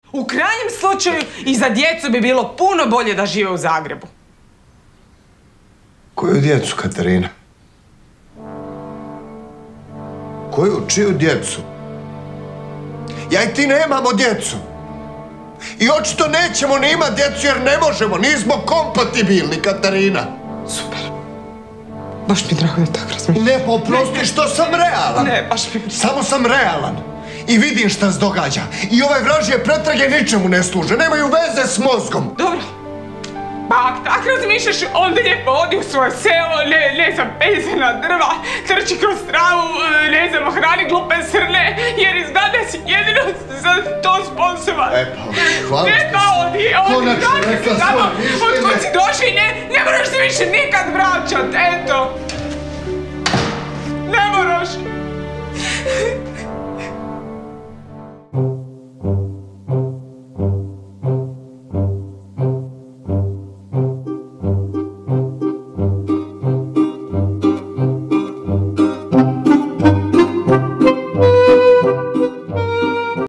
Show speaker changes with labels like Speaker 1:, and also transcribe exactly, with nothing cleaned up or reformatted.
Speaker 1: U krajnjem slučaju i za djecu bi bilo puno bolje da žive u Zagrebu.
Speaker 2: Koju djecu, Katarina? Koju, čiju djecu? Ja i ti nemamo djecu. I očito nećemo ni imati djecu jer ne možemo, nismo kompatibilni, Katarina.
Speaker 1: Super. Baš mi drago da tako razmišljam.
Speaker 2: Ne, poprosti što sam realan.
Speaker 1: Ne, baš mi...
Speaker 2: Samo sam realan. I vidim šta se događa. I ovaj vražije pretrage ničemu ne služe. Nemaju veze s mozgom.
Speaker 1: Dobro. Pa ako tak razmišljaš, onda lijepo odi u svoje selo, ne, ne znam, pezena drva, trči kroz travu, ne znam, hrani glupe srne, jer izgleda si jedino za to sposoban.
Speaker 2: E pa, hvala ti se.
Speaker 1: Ne pa odi, odi, vrati se tamo, otkud si došli i ne, ne moraš se više nikad vraćat, eto. Ne moraš.